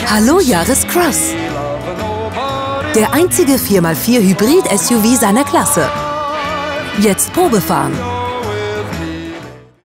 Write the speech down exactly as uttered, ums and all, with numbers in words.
Hallo Yaris Cross. Der einzige vier mal vier Hybrid-S U V seiner Klasse. Jetzt Probefahren.